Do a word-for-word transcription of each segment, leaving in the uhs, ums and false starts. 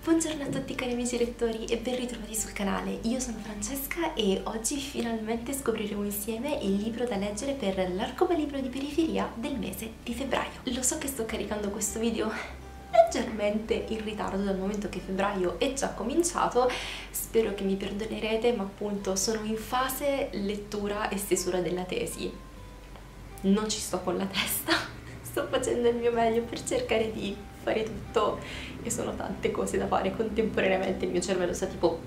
Buongiorno a tutti cari amici lettori e ben ritrovati sul canale. Io sono Francesca e oggi finalmente scopriremo insieme il libro da leggere per l'arcobalibro di periferia del mese di febbraio. Lo so che sto caricando questo video leggermente in ritardo dal momento che febbraio è già cominciato, spero che mi perdonerete, ma appunto sono in fase lettura e stesura della tesi. Non ci sto con la testa, sto facendo il mio meglio per cercare di fare tutto e sono tante cose da fare contemporaneamente, il mio cervello sta tipo...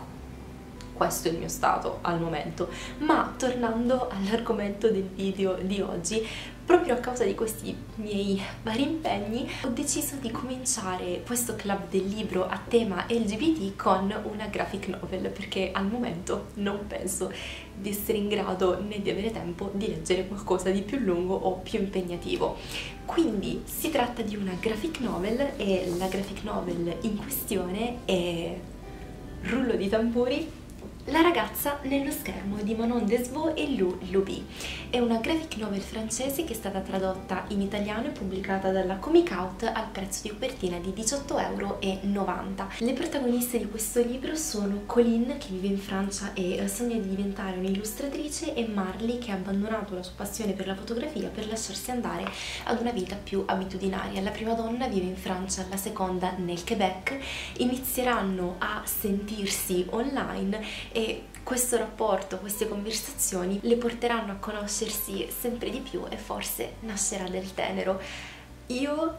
questo è il mio stato al momento. Ma tornando all'argomento del video di oggi, proprio a causa di questi miei vari impegni ho deciso di cominciare questo club del libro a tema L G B T con una graphic novel, perché al momento non penso di essere in grado né di avere tempo di leggere qualcosa di più lungo o più impegnativo. Quindi si tratta di una graphic novel e la graphic novel in questione è, rullo di tamburi, La ragazza nello schermo di Manon Desvaux e Lou Luby. È una graphic novel francese che è stata tradotta in italiano e pubblicata dalla Comic Out al prezzo di copertina di diciotto euro e novanta. Le protagoniste di questo libro sono Colline, che vive in Francia e sogna di diventare un'illustratrice, e Marley, che ha abbandonato la sua passione per la fotografia per lasciarsi andare ad una vita più abitudinaria. La prima donna vive in Francia, la seconda nel Quebec. Inizieranno a sentirsi online e questo rapporto, queste conversazioni le porteranno a conoscersi sempre di più e forse nascerà del tenero. Io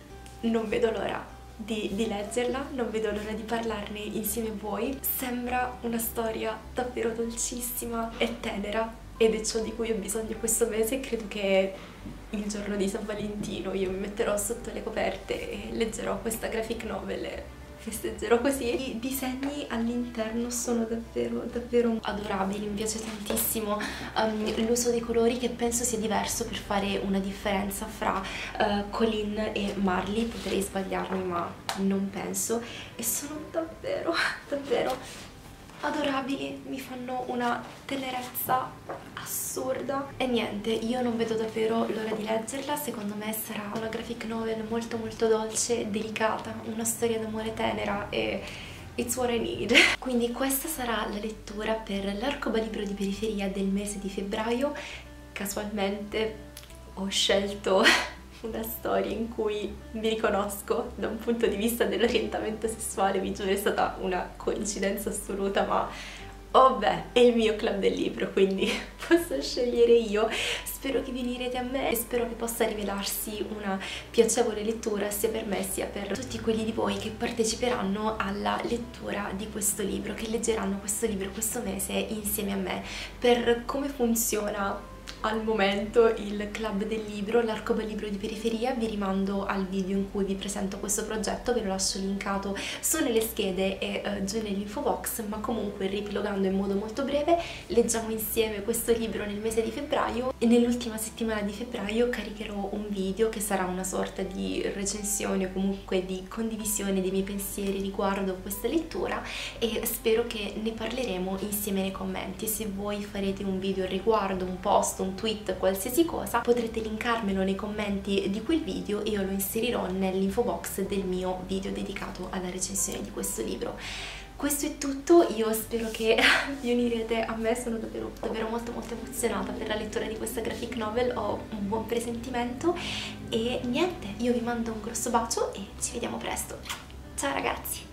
non vedo l'ora di, di leggerla, non vedo l'ora di parlarne insieme a voi. Sembra una storia davvero dolcissima e tenera ed è ciò di cui ho bisogno questo mese. Credo che il giorno di San Valentino io mi metterò sotto le coperte e leggerò questa graphic novel e festeggerò così. I disegni all'interno sono davvero davvero adorabili, mi piace tantissimo um, l'uso dei colori, che penso sia diverso per fare una differenza fra uh, Colline e Marley. Potrei sbagliarmi ma non penso, e sono davvero davvero adorabili, mi fanno una tenerezza assurda. E niente, io non vedo davvero l'ora di leggerla. Secondo me sarà una graphic novel molto molto dolce, delicata, una storia d'amore tenera e it's what I need. Quindi questa sarà la lettura per l'arcobalibro di periferia del mese di febbraio. Casualmente ho scelto una storia in cui mi riconosco da un punto di vista dell'orientamento sessuale, vi giuro è stata una coincidenza assoluta, ma oh beh, è il mio club del libro, quindi posso scegliere io. Spero che vi unirete a me e spero che possa rivelarsi una piacevole lettura sia per me sia per tutti quelli di voi che parteciperanno alla lettura di questo libro, che leggeranno questo libro questo mese insieme a me. Per come funziona al momento il club del libro, l'arcobalibro di periferia, vi rimando al video in cui vi presento questo progetto, ve lo lascio linkato su nelle schede e uh, giù nell'info box, ma comunque riepilogando in modo molto breve, leggiamo insieme questo libro nel mese di febbraio e nell'ultima settimana di febbraio caricherò un video che sarà una sorta di recensione o comunque di condivisione dei miei pensieri riguardo questa lettura, e spero che ne parleremo insieme nei commenti. Se voi farete un video al riguardo, un post, un tweet, qualsiasi cosa, potrete linkarmelo nei commenti di quel video e io lo inserirò nell'info box del mio video dedicato alla recensione di questo libro. Questo è tutto, io spero che vi unirete a me, sono davvero, davvero molto molto emozionata per la lettura di questa graphic novel, ho un buon presentimento e niente, io vi mando un grosso bacio e ci vediamo presto. Ciao ragazzi!